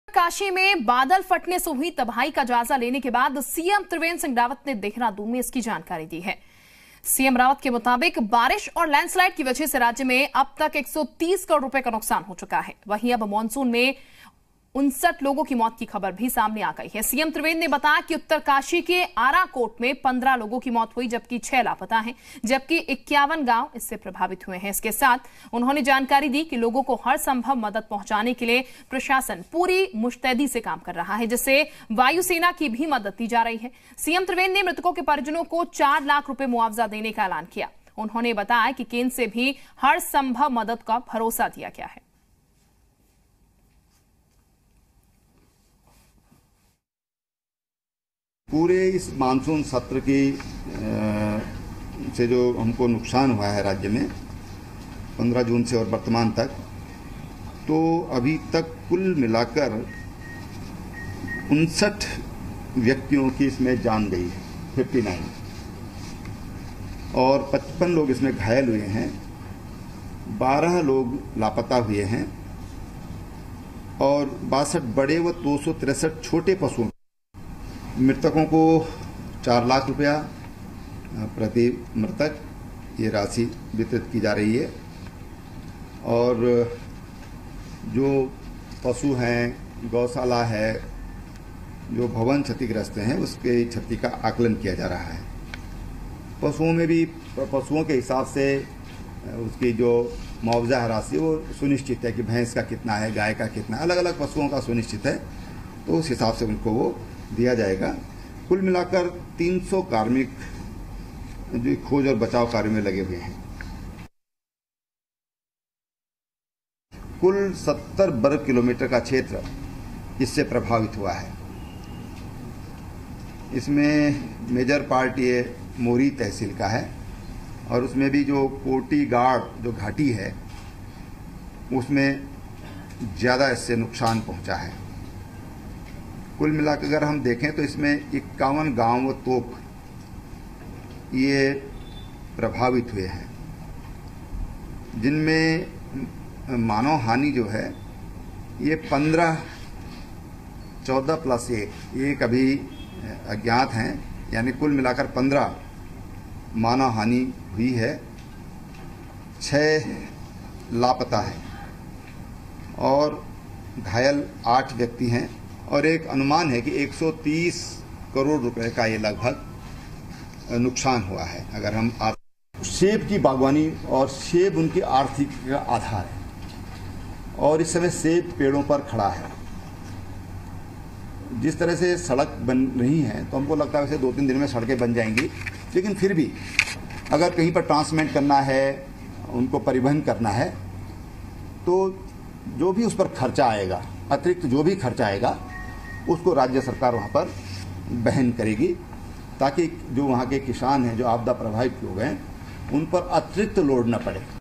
काशी में बादल फटने से हुई तबाही का जायजा लेने के बाद सीएम त्रिवेंद्र सिंह रावत ने देहरादून में इसकी जानकारी दी है। सीएम रावत के मुताबिक बारिश और लैंडस्लाइड की वजह से राज्य में अब तक 130 करोड़ रुपए का नुकसान हो चुका है। वहीं अब मानसून में 59 लोगों की मौत की खबर भी सामने आ गई है। सीएम त्रिवेंद्र ने बताया कि उत्तरकाशी के आराकोट में 15 लोगों की मौत हुई, जबकि 6 लापता हैं, जबकि 51 गांव इससे प्रभावित हुए हैं। इसके साथ उन्होंने जानकारी दी कि लोगों को हर संभव मदद पहुंचाने के लिए प्रशासन पूरी मुस्तैदी से काम कर रहा है, जिससे वायुसेना की भी मदद दी जा रही है। सीएम त्रिवेंद्र ने मृतकों के परिजनों को 4 लाख रुपए मुआवजा देने का ऐलान किया। उन्होंने बताया कि केंद्र से भी हर संभव मदद का भरोसा दिया गया है। पूरे इस मानसून सत्र की से जो हमको नुकसान हुआ है राज्य में 15 जून से और वर्तमान तक, तो अभी तक कुल मिलाकर 59 व्यक्तियों की इसमें जान गई है, 59, और 55 लोग इसमें घायल हुए हैं, 12 लोग लापता हुए हैं और 62 बड़े व 263 छोटे पशुओं। मृतकों को 4 लाख रुपया प्रति मृतक ये राशि वितरित की जा रही है और जो पशु हैं, गौशाला है, जो भवन क्षतिग्रस्त हैं, उसके क्षति का आकलन किया जा रहा है। पशुओं में भी पशुओं के हिसाब से उसकी जो मुआवजा राशि वो सुनिश्चित है कि भैंस का कितना है, गाय का कितना, अलग अलग पशुओं का सुनिश्चित है, तो उस हिसाब से उनको वो दिया जाएगा। कुल मिलाकर 300 कार्मिक जो खोज और बचाव कार्य में लगे हुए हैं। कुल 70 वर्ग किलोमीटर का क्षेत्र इससे प्रभावित हुआ है। इसमें मेजर पार्ट ये मोरी तहसील का है और उसमें भी जो कोटी गाड़ जो घाटी है उसमें ज़्यादा इससे नुकसान पहुंचा है। कुल मिलाकर अगर हम देखें तो इसमें 51 गांव व तोक ये प्रभावित हुए हैं, जिनमें मानव हानि जो है ये 14 + 1 अभी अज्ञात हैं, यानी कुल मिलाकर 15 मानव हानि हुई है, 6 लापता हैं और घायल 8 व्यक्ति हैं और एक अनुमान है कि 130 करोड़ रुपए का ये लगभग नुकसान हुआ है। अगर हम सेब की बागवानी और सेब उनकी आर्थिक का आधार है और इस समय सेब पेड़ों पर खड़ा है। जिस तरह से सड़क बन रही है तो हमको लगता है वैसे 2-3 दिन में सड़कें बन जाएंगी, लेकिन फिर भी अगर कहीं पर ट्रांसमिट करना है, उनको परिवहन करना है, तो जो भी उस पर खर्चा आएगा, अतिरिक्त जो भी खर्चा आएगा, उसको राज्य सरकार वहाँ पर वहन करेगी, ताकि जो वहाँ के किसान हैं, जो आपदा प्रभावित लोग हैं, उन पर अतिरिक्त लोड न पड़े।